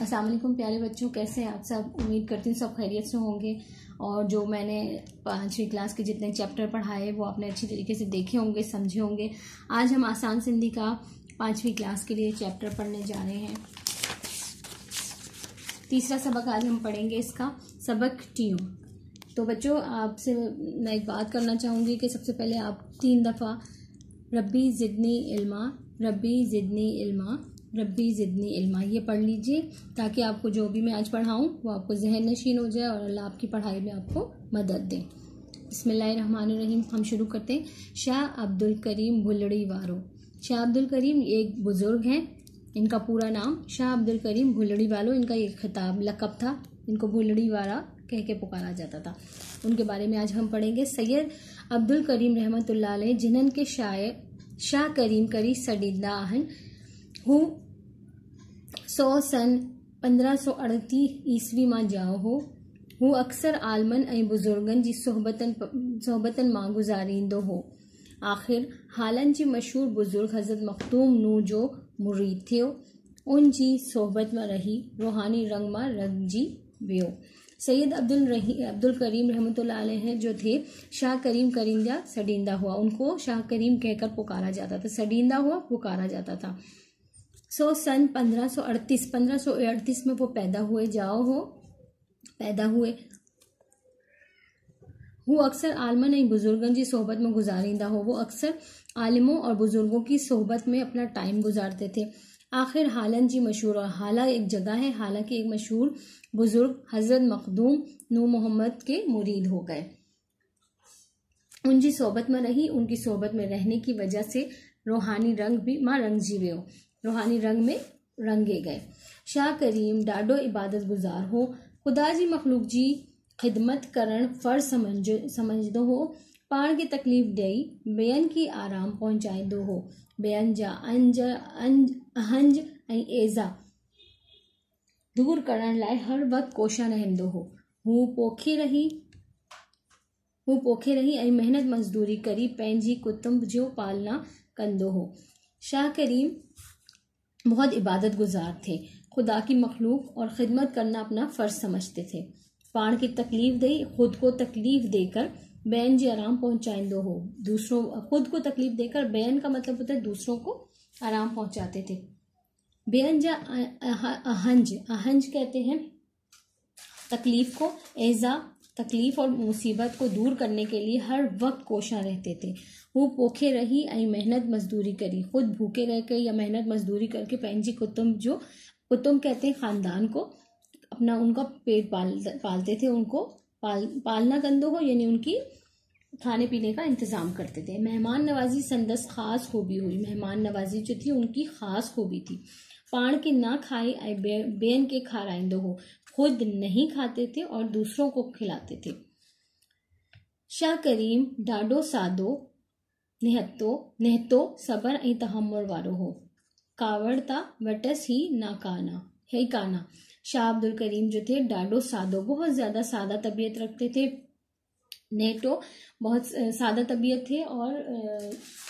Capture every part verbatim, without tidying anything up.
अस्सलाम वालेकुम प्यारे बच्चों, कैसे हैं आप सब। उम्मीद करती हूँ सब खैरियत से होंगे और जो मैंने पाँचवीं क्लास के जितने चैप्टर पढ़ाए वो आपने अच्छी तरीके से देखे होंगे, समझे होंगे। आज हम आसान सिंधी का पाँचवीं क्लास के लिए चैप्टर पढ़ने जा रहे हैं। तीसरा सबक आज हम पढ़ेंगे, इसका सबक टियों। तो बच्चों आपसे मैं एक बात करना चाहूँगी कि सबसे पहले आप तीन दफ़ा रब्बी ज़िदनी इल्मा, रब्बी ज़िदनी इल्मा, रब्बी ज़िदनी इल्मा ये पढ़ लीजिए, ताकि आपको जो भी मैं आज पढ़ाऊँ वो आपको जहन नशीन हो जाए और अल्लाह आपकी पढ़ाई में आपको मदद दे। बिस्मिल्लाहिर्रहमानिर्रहीम। हम शुरू करते हैं। शाह अब्दुल करीम भुल्लड़ी वारो। शाह अब्दुल करीम एक बुज़ुर्ग हैं, इनका पूरा नाम शाह अब्दुल करीम भुल्लड़ी वालो, इनका ये खिताब लक़ब था, इनको भुल्लड़ी वाला कह के पुकारा जाता था। उनके बारे में आज हम पढ़ेंगे। सैयद अब्दुल करीम रहमतुल्लाह अलैह, जिन्हन के शायर शाह करीम करी सडीदा आहन, हूँ सौ सन पंद्रह सौ अड़तीस ईस्वी मां जाओ हो। हूँ अक्सर आलमन ऐं बुज़ुर्गन जी सोहबतन सोहबतन मां गुज़ारींदो हो। आख़िर हालन जी मशहूर बुज़ुर्ग हज़रत मखदूम नू जो मुरीद थियो, उन जी सोहबत में रही रूहानी रंग मां रंगजी वियो। सैयद अब्दुल रही अब्दुल करीम रहमतुल्लाह अलैह जो थे, शाह करीम करिंदा सडींदा हुआ, उनको शाह करीम कहकर पुकारा जाता था, सडींदा हुआ पुकारा जाता था। सो सन पंद्रह सौ अड़तीस पंद्रह सौ अड़तीस में वो पैदा हुए, जाओ हो पैदा हुए। वो अक्सर आलमन ऐं बुजुर्गन जी सोहबत में गुजारींदा हो, वो अक्सर आलिमों और बुजुर्गों की सोहबत में अपना टाइम गुजारते थे। आखिर हालन जी मशहूर, और हाला एक जगह है, हाला के एक मशहूर बुजुर्ग हजरत मखदूम नू मोहम्मद के मुरीद हो गए, उनकी सोहबत में रही। उनकी सोहबत में रहने की वजह से रूहानी रंग भी मां रंगजी वियो, रूहानी रंग में रंगे गए। शाह करीम ॾाढो इबादत गुज़ार हो, खुदा जी मखलूक जी खिदमत करण फ़र्ज़ समझ समझदो हो। पाण खे तकलीफ़ ॾेई ॿियनि खे आराम पहुचाईंदो हो। ॿियनि जा अंज अंज अहंज ऐं एज़ा दूर करण लाइ हर वक़्तु कोशिश रहंदो हो। हू पोखे रही हू पोखे रही ऐं महिनत मज़दूरी करी पंहिंजी कुटुंब जो पालना कंदो हो। शाह करीम बहुत इबादत गुजार थे, खुदा की मखलूक और ख़िदमत करना अपना फ़र्ज़ समझते थे। पाण की तकलीफ़ दे खुद को तकलीफ़ देकर बैन जी आराम पहुंचाइंदो हो। दूसरों खुद को तकलीफ देकर, बैन का मतलब होता है दूसरों को आराम पहुंचाते थे। बैन जा अहंज अहंज कहते हैं तकलीफ को, एज़ा तकलीफ और मुसीबत को दूर करने के लिए हर वक्त कोशा रहते थे। वो पोखे रही ऐं मेहनत मजदूरी करी, खुद भूखे रह कर या मेहनत मजदूरी करके पंहिंजी कुटुंब जो कुटुंब कहते हैं खानदान को, अपना उनका पेट पाल पालते थे, उनको पाल पालना कंदो हो, यानी उनकी खाने पीने का इंतजाम करते थे। मेहमान नवाजी संदस खास खूबी हुई, मेहमान नवाजी जो थी उनकी खास खूबी थी। पाण के ना खाए ऐं बेन के खाराइंदो हो, खुद नहीं खाते थे और दूसरों को खिलाते थे। शाह करीम ॾाढो सादो निहतो निहतो सबर ऐं तहम्मुल वारो हो। कावड़ता वटस ही नाकाना है काना। शाह अब्दुल करीम जो थे ॾाढो सादो, बहुत ज़्यादा सादा तबीयत रखते थे। नेटो बहुत सादा तबीयत थे और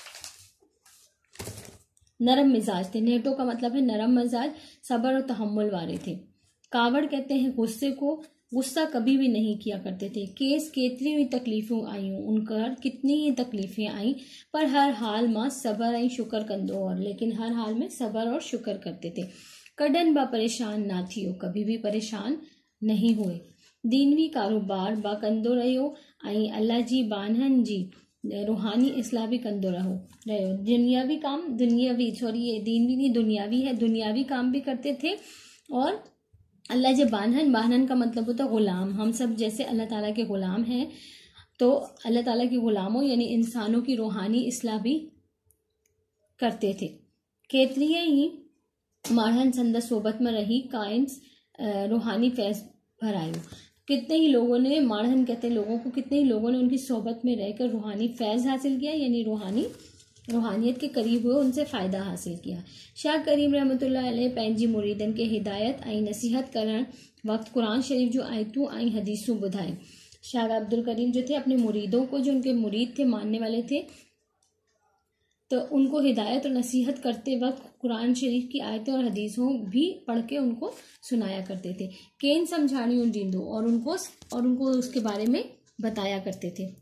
नरम मिजाज थे। नेटो का मतलब है नरम मिजाज, सबर और तहम्मुल वाले थे। कावड़ कहते हैं गुस्से को, गुस्सा कभी भी नहीं किया करते थे। केस केतरी हुई तकलीफ़ूं आयूं, उनका कितनी ही तकलीफ़ें आई, पर हर हाल मां सबर ऐं शुक्र कंदो, और लेकिन हर हाल में सबर और शुक्र करते थे। कॾहिं बा परेशान ना थियो, कभी भी परेशान नहीं हुए। दीनवी कारोबार बा कंदो रहियो ऐं अल्लाह जी बानहन जी रूहानी इस्लाह भी कंदो रहो रहियो। दुनियावी काम दुनियावी सॉरी ये दीनवी नहीं दुनियावी है, दुनियावी काम भी करते थे। और अल्लाह जे बानहन, बानहन का मतलब होता है गुलाम। हम सब जैसे अल्लाह ताला के गुलाम हैं, तो अल्लाह ताला के गुलामों यानी इंसानों की रूहानी इस्लाह भी करते थे। केतरी ही मारहन संदस सोबत में रही काइंस रूहानी फैज भरायो। कितने ही लोगों ने, मारहन कहते हैं लोगों को, कितने ही लोगों ने उनकी सोबत में रहकर रूहानी फैज हासिल किया, यानी रूहानी रूहानियत के करीब हुए, उनसे फ़ायदा हासिल किया। शाह करीम रहमतुल्लाह अलैह पंहिंजी मुरीदन के हिदायत ऐं नसीहत करण वक़्तु कुरान शरीफ जो आयतूं ऐं हदीसूं ॿुधाए। शाह अब्दुल करीम जो थे अपने मुरीदों को, जो उनके मुरीद थे, मानने वाले थे, तो उनको हिदायत और नसीहत करते वक्त कुरान शरीफ की आयतें और हदीसों भी पढ़ के उनको सुनाया करते थे। केन समझानी उन जिंदो और उनको और उनको उसके बारे में बताया करते थे।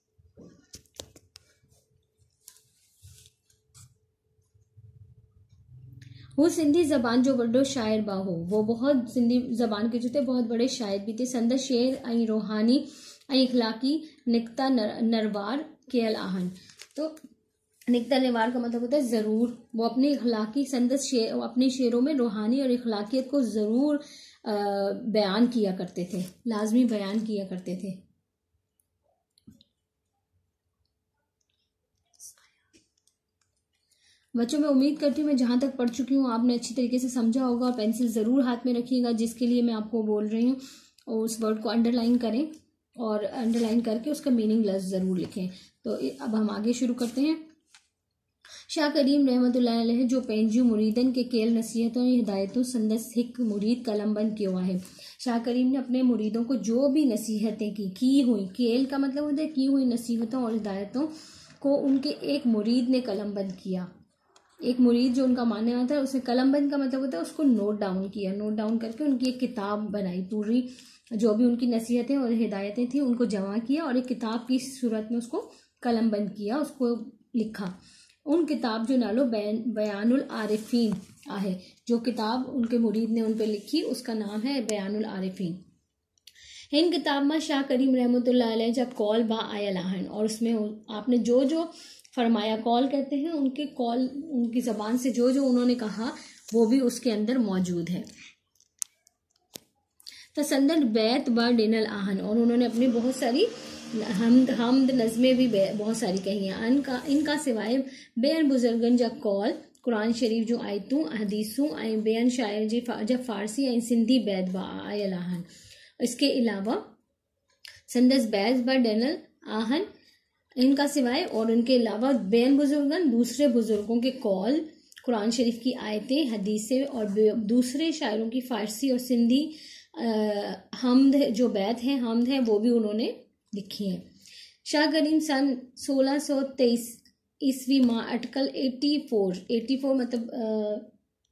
वो सिंधी जबान जो वॾो शाइर बा हो, वो बहुत सिंधी जबान के जो थे बहुत बड़े शाइर भी थे। संदस शेर ऐं रूहानी ऐं इखलाकी निकता नर, नरवार कयल आहिनि। तो निकता नरवार का मतलब होता है ज़रूर। वो अपने इखलाकी संदस शेर अपने शेरों में रूहानी और इखलाकियत को ज़रूर बयान किया करते थे, लाजमी बयान किया करते थे। बच्चों, मैं उम्मीद करती हूँ मैं जहाँ तक पढ़ चुकी हूँ आपने अच्छी तरीके से समझा होगा। और पेंसिल ज़रूर हाथ में रखिएगा जिसके लिए मैं आपको बोल रही हूँ, और उस वर्ड को अंडरलाइन करें और अंडरलाइन करके उसका मीनिंग लफ्ज़ ज़रूर लिखें। तो अब हम आगे शुरू करते हैं। शाह करीम रहमतुल्लाह अलैह जो पंहिंजी मुरीदन के केल नसीहतों या हिदायतों संदस हिक मुरीद कलमबंद कियो आहे। शाह करीम ने अपने मुरीदों को जो भी नसीहतें की की हुई, केल का मतलब होता है की हुई नसीहतों और हिदायतों को उनके एक मुरीद ने कलमबंद किया। एक मुरीद जो उनका मानने वाला था उसने कलमबंद का मतलब होता है उसको नोट डाउन किया। नोट डाउन करके उनकी एक किताब बनाई, पूरी जो भी उनकी नसीहतें और हिदायतें थी उनको जमा किया और एक किताब की सूरत में उसको कलमबंद किया, उसको लिखा। उन किताब जो नालो बयान बयानुल आरिफीन आहे, जो किताब उनके मुरीद ने उन पर लिखी उसका नाम है बयानुल आरिफीन। हिन किताब में शाह करीम रहमतुल्लाह अलैह जा कौल बा आयल आहिनि, और उसमें आपने जो जो फरमाया, कौल कहते हैं उनके कौल, उनकी ज़बान से जो जो उन्होंने कहा वो भी उसके अंदर मौजूद है। तसंदन बैत बा डिनल आहन, और उन्होंने अपनी बहुत सारी हमद हमद नज़में भी बहुत सारी कही हैं। इनका इनका सिवाय बेअन बुजुर्गन जा कौल, कुरान शरीफ जो आयतूं हदीसूं ऐं बेअन शायर जी जा फ़ारसी ऐं सिंधी बैत बा आयल आहन। इसके अलावा संदस बैत बा डिनल आहन, इनका सिवाय और उनके अलावा बेन बुजुर्गन दूसरे बुजुर्गों के कौल, कुरान शरीफ की आयतें हदीसें और दूसरे शायरों की फ़ारसी और सिंधी हमद जो बैत हैं हमद हैं वो भी उन्होंने लिखी है। शाह करीम सन सोलह सौ तेईस ईस्वी माह अटकल एटी फोर एटी फोर मतलब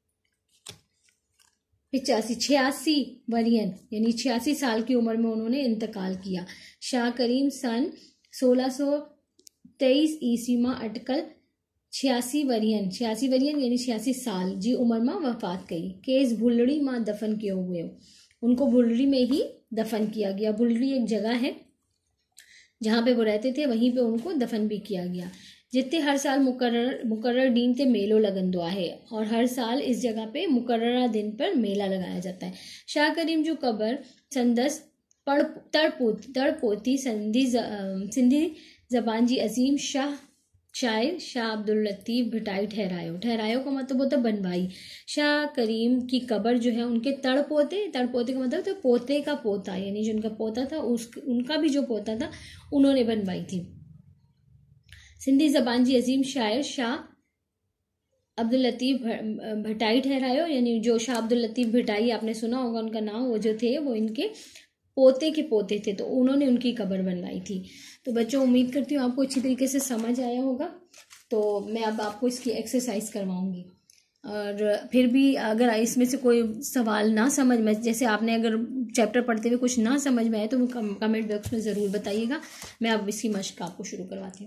पिचासी छियासी वरियन यानी छियासी साल की उम्र में उन्होंने इंतकाल किया। शाह करीम सन सोलह सौ तेईस ईस्वी मां अटकल छियासी वरियन छियासी वरियन यानी छियासी साल जी उम्र में वफात कई। केस भुलड़ी मां दफन किए हुए, उनको भुलड़ी में ही दफन किया गया। भुलड़ी एक जगह है जहाँ पे वो रहते थे, वहीं पे उनको दफन भी किया गया। जिते हर साल मुकर्रर मुकर्रर दिन ते मेलो लगंदो है, और हर साल इस जगह पे मुकर्ररा दिन पर मेला लगाया जाता है। शाह करीम जो कब्र संदस पड़ तड़पोत तड़पोती सिंधी सिंधी जबान जी अजीम शाह शायर शाह अब्दुल लतीफ़ भिटाई ठहरायो। ठहरायो का मतलब होता है बनवाई। शाह करीम की कब्र जो है उनके तड़पोते तड़पोते का मतलब तो पोते का पोता, यानी जो उनका पोता था उस उनका भी जो पोता था उन्होंने बनवाई थी। सिंधी जबान जी अजीम शायर शाह अब्दुल लतीफ़ भिटाई ठहरायो, यानी जो शाह अब्दुल लतीफ़ भिटाई आपने सुना होगा उनका नाम, वो जो थे वो इनके पोते के पोते थे, तो उन्होंने उनकी कब्र बनवाई थी। तो बच्चों उम्मीद करती हूँ आपको अच्छी तरीके से समझ आया होगा। तो मैं अब आपको इसकी एक्सरसाइज करवाऊंगी, और फिर भी अगर इसमें से कोई सवाल ना समझ में, जैसे आपने अगर चैप्टर पढ़ते हुए कुछ ना समझ में आए तो कमेंट बॉक्स में ज़रूर बताइएगा। मैं अब इसकी मश्क आपको शुरू करवाती हूँ।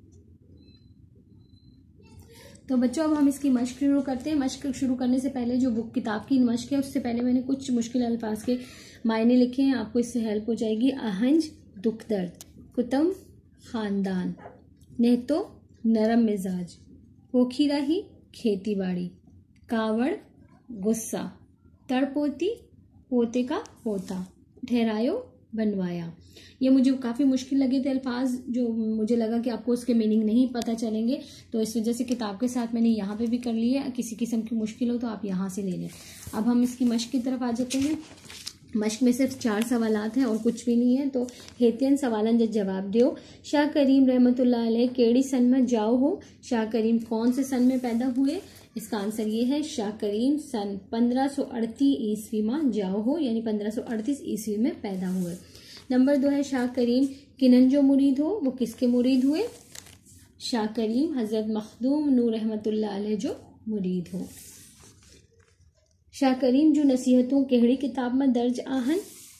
तो बच्चों अब हम इसकी मश्क शुरू करते हैं। मश्क शुरू करने से पहले जो बुक किताब की मश्क है उससे पहले मैंने कुछ मुश्किल अल्फाज के मायने लिखे हैं, आपको इससे हेल्प हो जाएगी। आहंज दुख दर्द, कुतुम ख़ानदान, नेतो नरम मिजाज, पोखीराही खेती बाड़ी, कावड़ गुस्सा, तड़पोती पोते का पोता, ठहरायो बनवाया। ये मुझे काफ़ी मुश्किल लगे थे अल्फाज, जो मुझे लगा कि आपको उसके मीनिंग नहीं पता चलेंगे, तो इस वजह से किताब के साथ मैंने यहाँ पे भी कर लिया। किसी किस्म की मुश्किल हो तो आप यहाँ से ले लें। अब हम इसकी मश्क की तरफ आ जाते हैं। मश्क में सिर्फ चार सवालात हैं और कुछ भी नहीं है, तो हेतियन सवालन जब जवाब दियो। शाह करीम रहमतुल्लाह अलैह केड़ी सन में जाओ हो। शाह करीम कौन से सन में पैदा हुए? इसका आंसर ये है शाह करीम सन पंद्रह सौ अड़तीस ईस्वी में जाओ हो, यानी पंद्रह सौ अड़तीस ईस्वी में पैदा हुए। नंबर दो है शाह करीम किनन जो मुरीद हो, वो किसके मुरीद हुए? शाह करीम हज़रत मखदूम नूर रहमतुल्लाह अलैह जो मुरीद हो। शाह करीम जो नसीहतों कहिड़ी किताब में दर्ज आहिनि?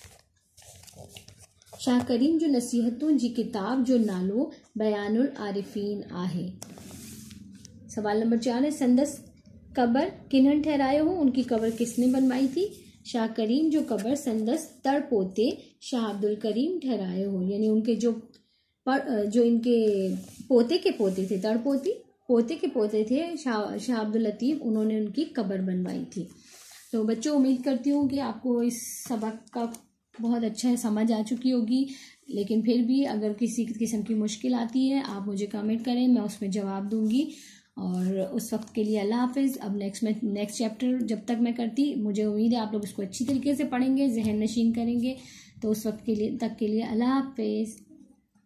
शाह करीम जो नसीहतों जी किताब जो नालो बयानुल आरिफीन आहे। सवाल नंबर चार है, संदस कबर किन्हनि ठहरायो हो? उनकी कबर किसने बनवाई थी? शाह करीम जो कबर संदस तड़ पोते शाह अब्दुल करीम ठहरायो हो, यानी उनके जो पर जो इनके पोते के पोते थे, तड़ पोती पोते के पोते थे शाह शाह अब्दुल लतीफ़, उन्होंने उनकी कबर बनवाई थी। तो बच्चों, उम्मीद करती हूँ कि आपको इस सबक का बहुत अच्छा समझ आ चुकी होगी, लेकिन फिर भी अगर किसी किस्म की मुश्किल आती है आप मुझे कमेंट करें, मैं उसमें जवाब दूंगी। और उस वक्त के लिए अल्लाह हाफिज़। अब नेक्स्ट में नेक्स्ट चैप्टर जब तक मैं करती, मुझे उम्मीद है आप लोग इसको अच्छी तरीके से पढ़ेंगे, जहन नशीन करेंगे। तो उस वक्त के लिए तक के लिए अल्लाह हाफिज़।